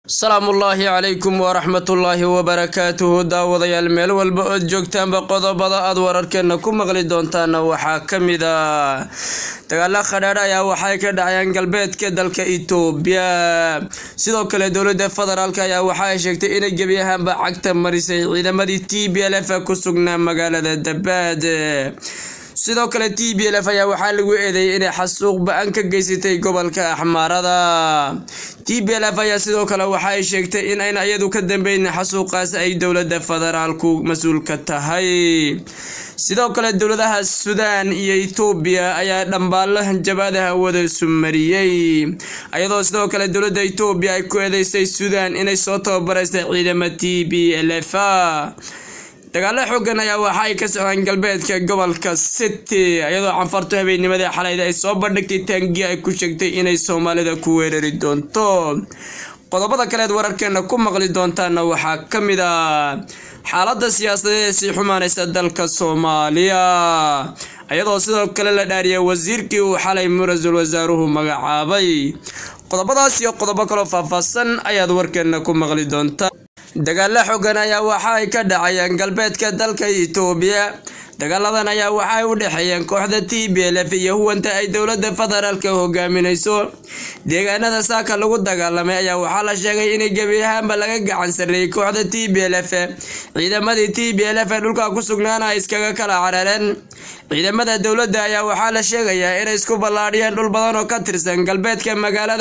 السلام الله عليكم ورحمة الله وبركاته داوديال meel walba oo joogtaan ba qodobada aad wararkeena ku maqli doontaan waxa kamida dagaal khadhaadh ayaa waxay ka dhacayaan galbeedka dalka Itoobiya sidoo kale dawladda federaalka ayaa waxay sheegtay in gabiyahanba cagta marisay ciidamadii TPLF ku sugnaa magaalada Dabaad sidoo kale TPLF ayaa waxa lagu eedeeyay inay xasuuq ba'an ka geysatay gobolka Axmaarada TPLF ayaa sidoo kale waxa ay sheegtay in ay iyadu ka dambeeyeen xasuuqaas ay dawladda federaalku mas'uul ka tahay sidoo kale dawladaha Suudaan iyo Itoobiya ayaa dhambaal hanjabaadaha wada sumariyay ayadoo sidoo kale dawladda Itoobiya ay ku eedeysay Suudaan inay soo tababarayso ciidamada TPLF dagaal xooggan ayaa waxa ay ka socdaan galbeedka gobolka City ayadoo canfartu habeenimada xalayda ay soo bandhigtay taangi ay ku sheegtay inay Soomaalida ku weerari doonto qodobada kale ee wararkeena ku maqli doontaan waxa kamida xaaladda siyaasadeed ee si xumaanaysa dalka Soomaaliya ayadoo sidoo kale la dhaariyay wasiirkii uu xalay ra'iisul wasaaruhu magacaabay qodobadaas iyo qodobo kale faahfaahsan ayaad warkeena ku maqli doontaan dagaal xooggan ayaa waxa ay ka dhacayaan galbeedka dalka Itoobiya dagaaladan ayaa waxa ay u dhaxeeyeen kooxda TPLF iyo huwanta ay dawladda federaalka hogaaminayso deegaanada saaka lagu dagaalamay ayaa waxa la sheegay in gabiyahanba laga gacan sareeyay kooxda TPLF ciidamadii TPLF dhulka ku sugnaana iskaga kala carareen ciidamada dawladda ayaa waxa la sheegayaa inay isku ballaadhiyeen dhul badan oo ka tirsan galbeedka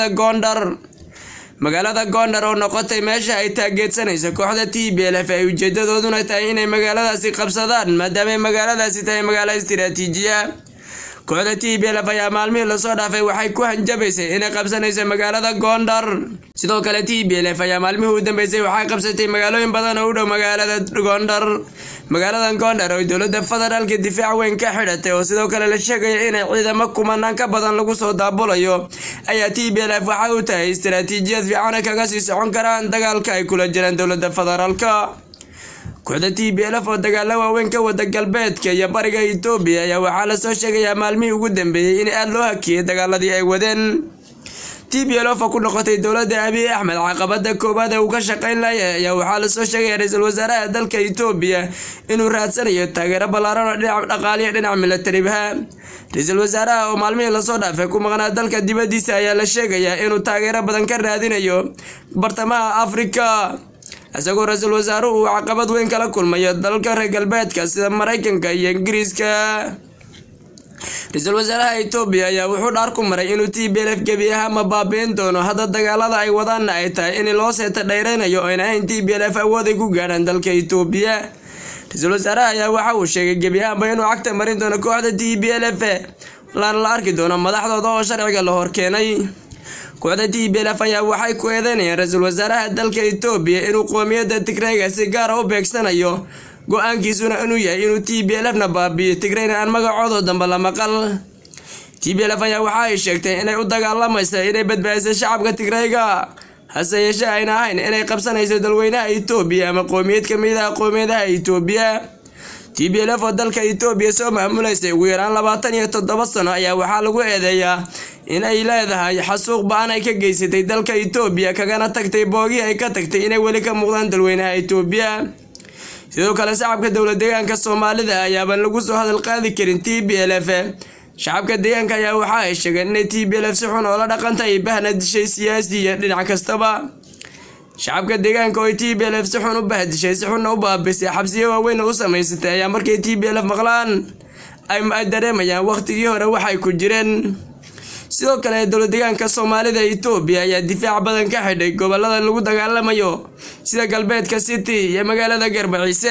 magaalada Gondar oo noqotay meesha ay taageersanayso kooxda TPLF ay ujeedadooduna tahay inay magaaladaasi qabsadaan maadaama magaaladaasi tahay magaalo istiraatiiji ah kooxda TPLF ayaa maalmihii la soo dhaafay waxay ku hanjabaysay inay qabsanayso magaalada Gondar sidoo kale TPLF ayaa maalmihii u dambeysay waxay qabsatay magaalooyin badan oo u dhow magaalada Gondar oo dawladda federaalka difaac weyn ka xidhatay oo sidoo kale la sheegay in ciidamo kumanaan ka badan lagu soo daabulayo ayaa TPLF waxa uu tahay istiraatiijiyad fiican kaga sii socon karaan dagaalka ay kula jiraan dawladda federaalka kooxda TPLF oo dagaal waaweyn ka wada galbeedka iyo bariga Itoobiya ayaa waxa la soo sheegay maalmihii ugu dambeeyay in aad loo hakiyay dagaaladii ay wadeen TPLF ku noqotay dawladda Abiy Ahmed caqabada koobaad ee uu ka shaqeyn lahayd ayaa waxa la soo sheegay ra'iisul wasaaraha dalka Itoobiya inuu raadsanayo taageero ballaaran oo dhinaca dhaqaale iyo dhinaca militariga ra'iisul wasaaraha oo maalmihii la soo dhaafay ku maqnaa dalka dibadiisa ayaa la sheegayaa inuu taageero badan ka raadinayo bartamaha Afrika asagoo ra'iisul wasaaruhu uu caqabad weyn kala kulmayo dalka reer galbeedka sida Mareykanka iyo Ingiriiska ra'iisul wasaaraha Itoobiya ayaa wuxuu dhaar ku maray inuu TPLF gabiyaha ma baabiin doono hadda dagaalada ay wadaan ay tahay in loo seeta dheereynayo oo in TPLF awood ay ku gaaraan dalka Itoobiya ra'iisul wasaaraha ayaa waxa uu sheegay gabiyaha inuu cagta marin doono kooxda TPLF la arki doono madaxdooda oo sharciga la hor keenay kooxda TPLF ayaa waxay ku eedeynayaan ra'iisul wasaaraha dalka Itoobiya inuu qoomiyadda Tigreega si gaar ah u beegsanayo go'aankiisuna inuu yahay inuu TPLF-na baabiyo Tigreena aan magacooda damba la maqal TPLF ayaa waxa ay sheegtay inay u dagaalamayso inay badbaadiso shacabka Tigreega hase yeeshee ayna ahayn inay qabsanayso dalweynaha Itoobiya ama qoomiyad kamid ah qoomiyadaha Itoobiya TPLF oo dalka Itoobiya soo maamuleysay ugu yaraan 27 sano ayaa waxa lagu eedeeyaa in ay leedahay xasuuq ba'an ay ka geysatay dalka Itoobiya kagana tagtay boogi ay ka tagtay inay wali ka muuqdaan dalweynaha Itoobiya sidoo kale shacabka dawladda deegaanka Soomaalida ayaa lagu soo hadal qaadi karin TPLF shacabka deegaanka ayaa waxa ay sheegeen in TPLF si xun oo la dhaqantay bahnadishay siyaasiga dhinac kastaba shacabka deegaanka oo TPLF si xun u bahdishay si xun u baabisay xabsiyo waaweyn oo sameysatay ayaa markay TPLF maqlaan ay dareemayaan waqtigii hore waxay ku jireen sidoo kale dawladda deegaanka Soomaalida Itoobiya ayaa difaac badan ka xidhay gobolada lagu dagaalamayo sida galbeedka City iyo magaalada Garbaciise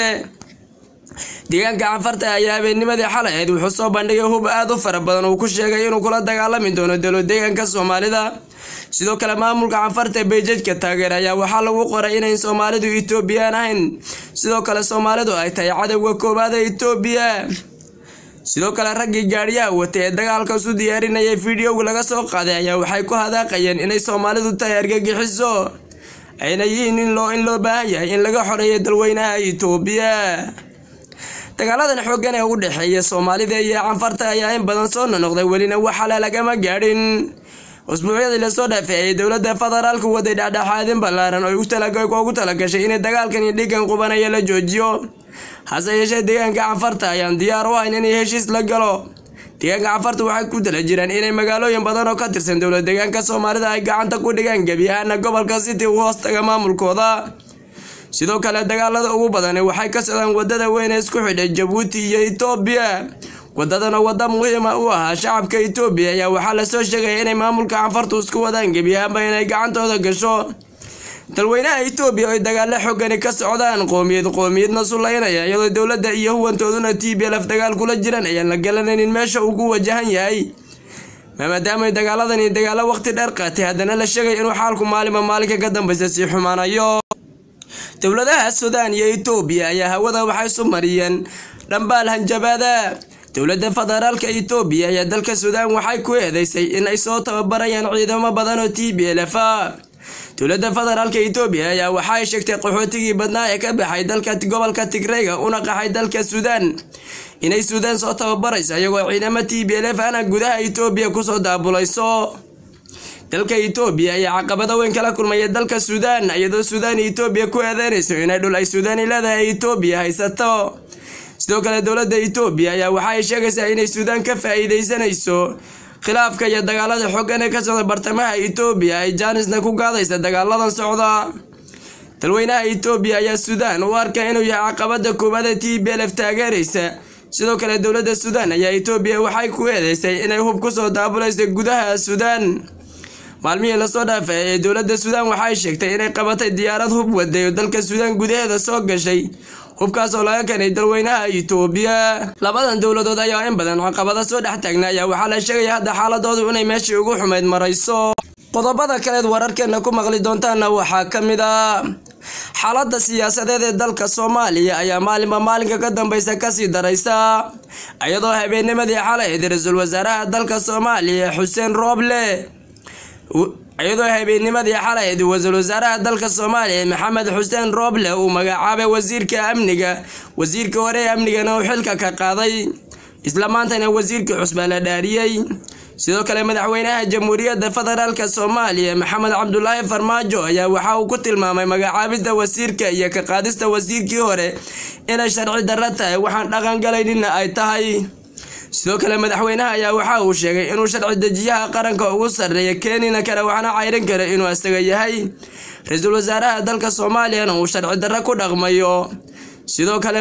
deegaanka canfarta ayaa habeennimadii xalay wuxuu soo bandhigay hub aad u fara badan oo ku sheegay inuu kula dagaalami doono dawladda deegaanka Soomaalida sidoo kale maamulka canfarta beejadka taageer ayaa waxa lagu qoray inay Soomaalidu Itoobiyaan ahayn sidoo kale Soomaalidu ay tahay cadawga koobaad ee Itoobiya sidoo kale raggii gaariyaha watay ee dagaalka soo diyaarinayay video laga soo qaaday ayaa waxay ku hadaaqayeen inay Soomaalidu tahay argagixiso ayna yihiin in loo baahan yahay in laga xoreeyo dalweynaha Itoobiya dagaaladan xooggan ee u dhaxeeya Soomaalida iyo canfarta ayaa in badan soo noqday welina waxa lagama gaadhin usbuucyadii la soo dhaafay dowladda federaalku waday dhexdhexaadin ballaaran oo ugu talagashay in dagaalkan iyo dhigan qubanaya la joojiyo hase yeeshee deegaanka Canfarta ayaan diyaar u ahayn in heshiis la galo. deegaanka Canfarta waxay ku tala jiraan inay magaalooyin badan oo ka tirsan dowladda deegaanka Soomaalida ay gacanta ku dhigaan gabi ahaan gobolka City uu hoos taga maamulkooda. sidoo kale dagaalada ugu badan waxay ka socdaan wadada weyn ee isku xidhay Djibouti iyo Itoobiya. wadadana wada muhiim u ah shacabka Itoobiya ayaa waxaa la soo sheegay inay maamulka Canfarta isku wadaan gabi ahaan inay gacantooda gasho. dalweynaha Itoobiya ay dagaal xooggan ka socdaan qoomiyadna sulaynaya iyadoo dowladda iyo huwantooduna TPLF dagaal kula jiraan ayaan la garanaynin meesha uu ku wajahan yahay. maadaama dagaaladani dagaalo waqti dheer qaatay haddana la sheegay inuu xaalku maalinka ka dambaysa sii xumaanayo. dowladaha Suudaan iyo Itoobiya ayaa hawada waxay soo mariyeen dhambaal hanjabaada. dowladda federaalka Itoobiya ayaa dalka Suudaan waxay ku eedeysay in ay soo tababarayaan ciidamo badan oo TPLF ah. dowladda federaalka Itoobiya ayaa waxay sheegtay qaxootigii badnaa ee ka baxay dalka gobolka Tigreega una qaxay dalka Suudaan inay Suudaan soo tababarayso iyagoo ciidamo TPLF ana gudaha Itoobiya ku soo daabulayso. dalka Itoobiya ayaa caqabado weyn kala kulmay dalka Suudaan iyadoo Suudaan Itoobiya ku eedeynayso inay dhul ay Suudaan leedahay Itoobiya haysato. sidoo kale dowladda Itoobiya ayaa waxay sheegaysaa inay Suudaan ka faa'iideysanayso khilaafka iyo dagaalada xooggan ee ka socda bartamaha Itoobiya ay jaanisna ku gaadaysa dagaaladan socda. dalweynaha Itoobiya ayaa Suudaan u arkay inuu yahay caqabada koowaad ee TPLF taageeraysa. sidoo kale dowladda Suudaan ayaa Itoobiya waxay ku eedeysay inay hub ku soo daabulayso gudaha Suudaan. maalmihii la soo dhaafay dowladda Suudaan waxay sheegtay inay qabatay diyaarad hub waday oo dalka Suudaan gudaheeda soo gashay hubkaas oo laga keenay dalweynaha Itoobiya. labadan dowladood ayaa in badan caqabado soo dhex taagnaa waxaa la sheegay hadda xaaladoodu inay meeshii ugu xumeyd marayso. qodobada kale wararkeena ku maqli doontaana waxaa ka mid ah xaaladda siyaasadeed ee dalka Soomaaliya ayaa maalinka ka dambaysa ka sii daraysa iyadoo habeennimadii xalay ra'iisul wasaaraha dalka Soomaaliya Xuseen Roble wasaaraha dalka Soomaaliya Maxamed Xuseen Roble uu magacaabay wasiirka amniga wasiirka hore ee amnigana uu xilka ka qaaday isla maantana wasiirka cusub la dhaariyay. sidoo kale madaxweynaha jamhuuriyadda federaalka Soomaaliya Maxamed Cabdullaahi Farmaajo ayaa waxa uu ku tilmaamay magacaabida wasiirka iyo ka qaadista wasiirkii hore inay sharci darro tahay waxaan dhaqan galayna ay tahay. sidoo kale madaxweynaha ayaa waxa uu sheegay inuu sharci dejiyaha qaranka ugu sareeyo keenina kara waxna cayrin kara inuu asaga yahay ra'iisul wasaaraha dalka Soomaaliya uu sharci darro ku dhaqmayo. sidoo kale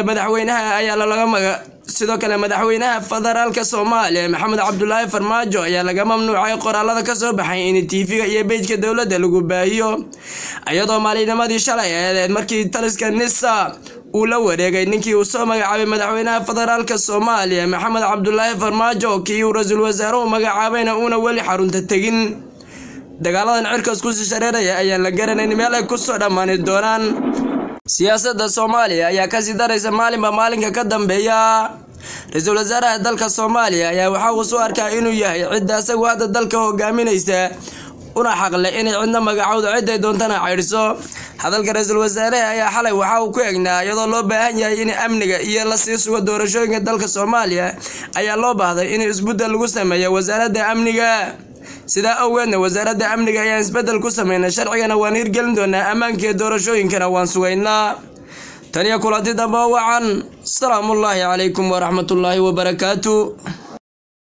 madaxweynaha federaalka Soomaaliya Maxamed Cabdullaahi Farmaajo ayaa laga mamnuucay qoraalada ka soo baxay in TV-ga iyo page-ka dowladda lagu baahiyo iyadoo maalinimadii shalay ahayd markii taliska NISA uu la wareegay ninkii uu soo magacaabay madaxweynaha federaalka Soomaaliya Maxamed Cabdullaahi Farmaajo kii uu ra'iisul wasaaruhu magacaabayna uuna wali xarunta tagin. dagaaladan cirkaas ku shareeraya ayaan la garanayn meel ay ku soo dhamaani doonaan. siyaasadda Soomaaliya ayaa ka sii daraysa maalinka ka dambeeya. ra'iisul wasaaraha dalka Soomaaliya ayaa waxa uu soo arkaa inuu yahay cid asagu hadda dalka hogaaminaysa una xaqle inay cidna magacowdo cid ay doontana cayrso. hadalka ra'iisul wasaaraha ayaa xalay waxa uu ku eegnaa iyadoo loo baahan yahay in amniga iyo la sii sugo doorashooyinka dalka Soomaaliya ayaa loo baahday in isbedel lagu sameeyo wasaaradda amniga. sida awgeedna wasaaradda amniga ayaa isbedel ku sameeyay sharcigana waan hirgelin doonaa ammaanka doorashooyinkana waan sugaynaa. taniya kulanti dambe wacan. salaamullaahi calaykum wa rahmatullaahi wa barakaatuh.